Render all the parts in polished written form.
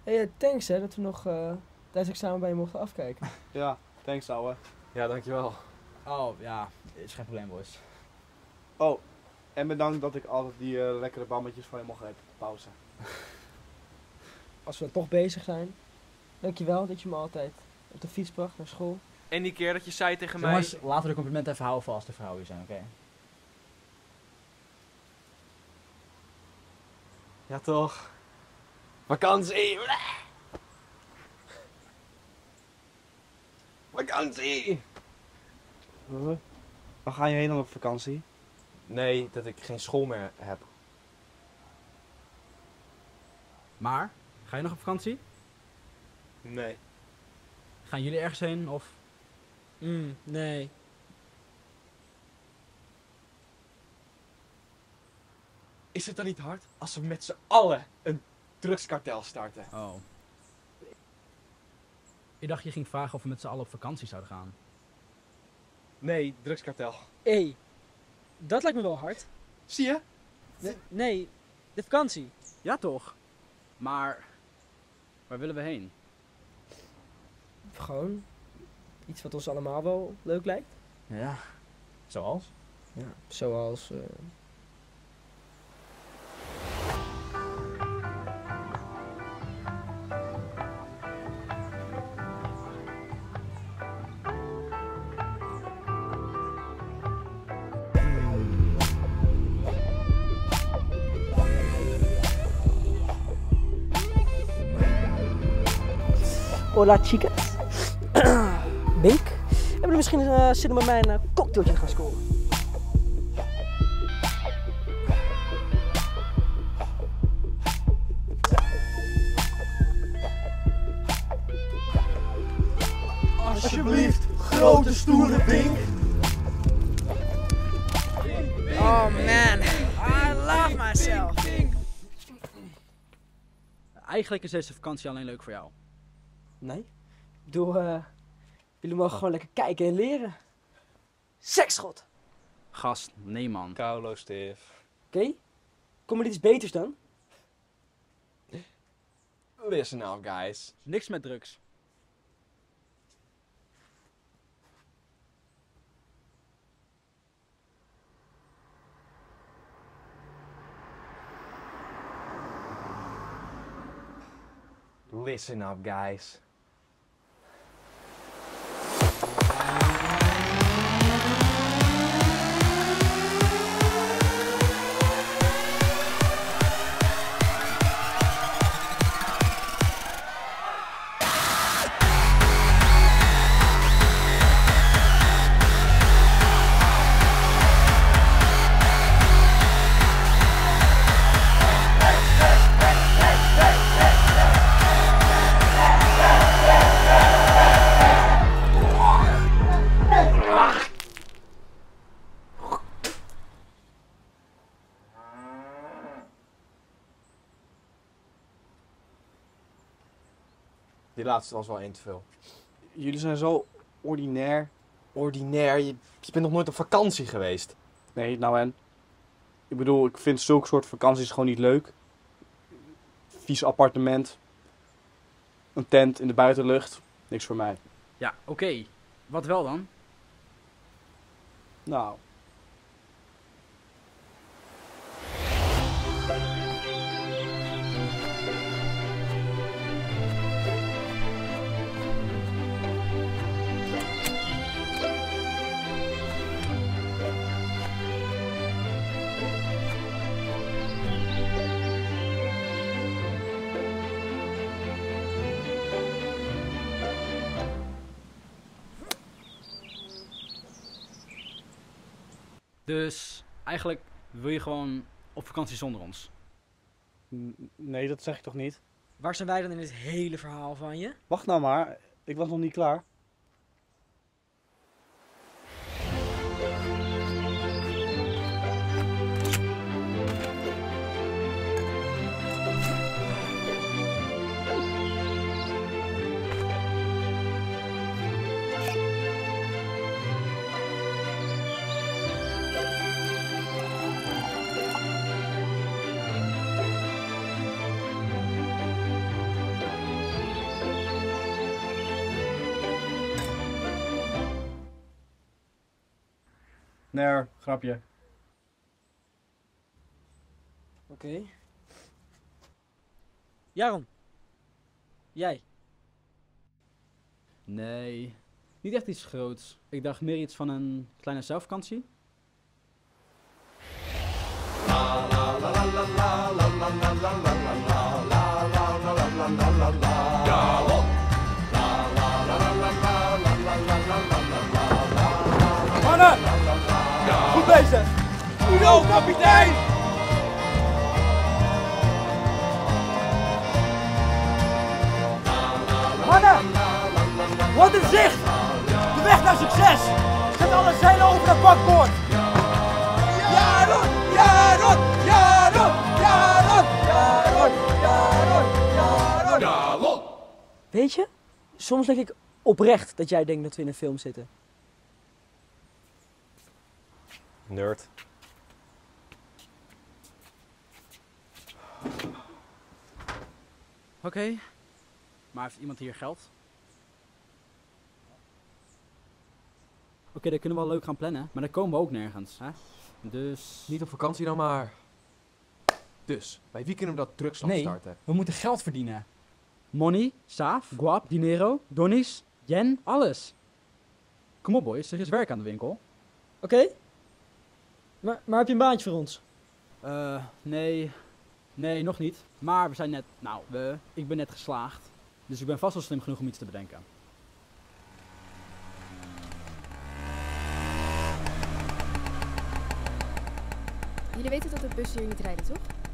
Hey, thanks hè, dat we nog tijdens examen bij je mochten afkijken. Ja, thanks ouwe. Ja, dankjewel. Oh, ja, is geen probleem, boys. Oh, en bedankt dat ik altijd die lekkere bammetjes van je mocht eten. Pauze. Als we toch bezig zijn, dankjewel dat je me altijd op de fiets bracht naar school. En die keer dat je zei tegen mij... Jongens, laten we de complimenten even houden voor als de vrouwen hier zijn, oké? Ja, toch? Vakantie! Vakantie! Waar ga je heen dan op vakantie? Nee, dat ik geen school meer heb. Maar, ga je nog op vakantie? Nee. Gaan jullie ergens heen of... Nee. Is het dan niet hard als we met z'n allen een drugskartel starten? Oh. Ik dacht je ging vragen of we met z'n allen op vakantie zouden gaan. Nee, drugskartel. Hé, dat lijkt me wel hard. Zie je? Nee, de vakantie. Ja toch? Maar, waar willen we heen? Gewoon iets wat ons allemaal wel leuk lijkt. Ja, zoals? Ja, zoals... Hola chicas. Bink. Hebben jullie misschien zin om met mij een cocktailtje te gaan scoren? Alsjeblieft, grote stoere Bink. Oh man, I love myself. Eigenlijk is deze vakantie alleen leuk voor jou. Nee. Ik bedoel, jullie mogen gewoon lekker kijken en leren. Seksschot. Gast, nee man. Kaulo, Stef. Oké? Kom er iets beters dan? Listen now, guys. Niks met drugs. Listen up, guys. Die laatste was wel één te veel. Jullie zijn zo ordinair. Ordinair, je bent nog nooit op vakantie geweest. Nee, nou en? Ik bedoel, ik vind zulke soort vakanties gewoon niet leuk. Vies appartement. Een tent in de buitenlucht. Niks voor mij. Ja, oké. Wat wel dan? Nou, Dus, eigenlijk wil je gewoon op vakantie zonder ons. nee, dat zeg ik toch niet? Waar zijn wij dan in dit hele verhaal van je? Wacht nou maar, ik was nog niet klaar. Nee, grapje. Oké. Jaron. Jij. Nee, niet echt iets groots. Ik dacht meer iets van een kleine zelfvakantie. Mannen! Goed bezig! Uno, kapitein! Mannen! Wat een zicht! De weg naar succes! Zet alle zeilen over het bakboord! Jaron! Jaron! Jaron! Jaron! Jaron! Jaron! Jaron! Weet je, soms denk ik oprecht dat jij denkt dat we in een film zitten. Nerd. Oké, maar heeft iemand hier geld? Oké, dan kunnen we wel leuk gaan plannen, maar dan komen we ook nergens, hè? Dus... Niet op vakantie dan maar. Dus, bij wie kunnen we dat drugslab Nee. starten? We moeten geld verdienen. Money, Saaf, Guap, Dinero, Donnies, Yen, alles. Kom op boys, er is werk aan de winkel. Oké. Maar heb je een baantje voor ons? Nee. Nee, nog niet. Maar we zijn net, ik ben net geslaagd. Dus ik ben vast wel slim genoeg om iets te bedenken. Jullie weten dat de bussen hier niet rijden, toch?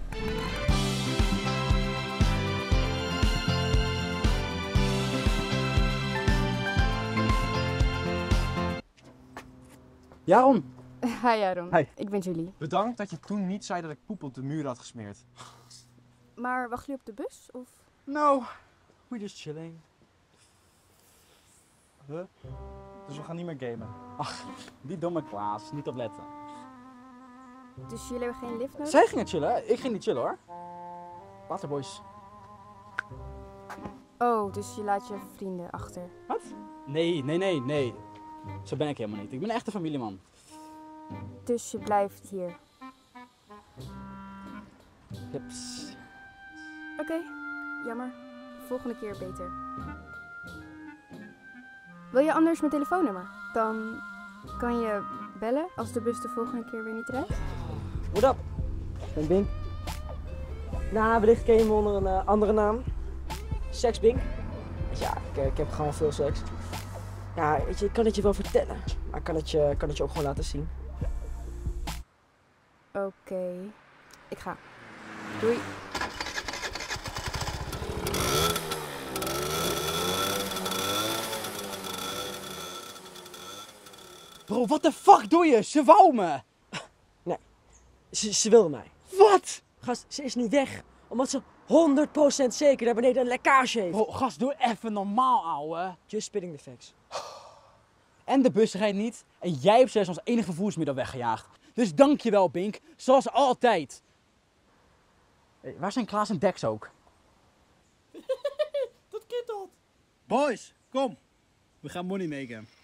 Jaron! Hi Jaron, Hi. ik ben Julie. Bedankt dat je toen niet zei dat ik poep op de muur had gesmeerd. Maar wachten jullie op de bus? Of... No, we're just chilling. Huh? Dus we gaan niet meer gamen. Die domme Klaas, niet opletten. Dus jullie hebben geen lift nodig? Zij gingen chillen, ik ging niet chillen hoor. Later boys. Oh, dus je laat je vrienden achter. Wat? Nee. Zo ben ik helemaal niet. Ik ben een echte familieman. Dus je blijft hier. Hips. Oké, jammer. Volgende keer beter. Wil je anders mijn telefoonnummer? Dan kan je bellen als de bus de volgende keer weer niet rijdt. What up? Ik ben Bink. Nou, wellicht ken je me onder een andere naam. Sex Bink. Ja, ik heb gewoon veel seks. Ja, weet je, ik kan het je wel vertellen. Maar ik kan het je ook gewoon laten zien. Oké, ik ga. Doei. Bro, what the fuck doe je? Ze wou me! Ze wilde mij. Wat? Gast, ze is nu weg. Omdat ze 100% zeker daar beneden een lekkage heeft. Bro, gast, doe even normaal, ouwe. Just spitting the facts. En de bus rijdt niet. En jij hebt zelfs als enige vervoersmiddel weggejaagd. Dus dankjewel, Bink. Zoals altijd. Hey, waar zijn Klaas en Dex ook? Dat kittelt. Boys, kom. We gaan money maken.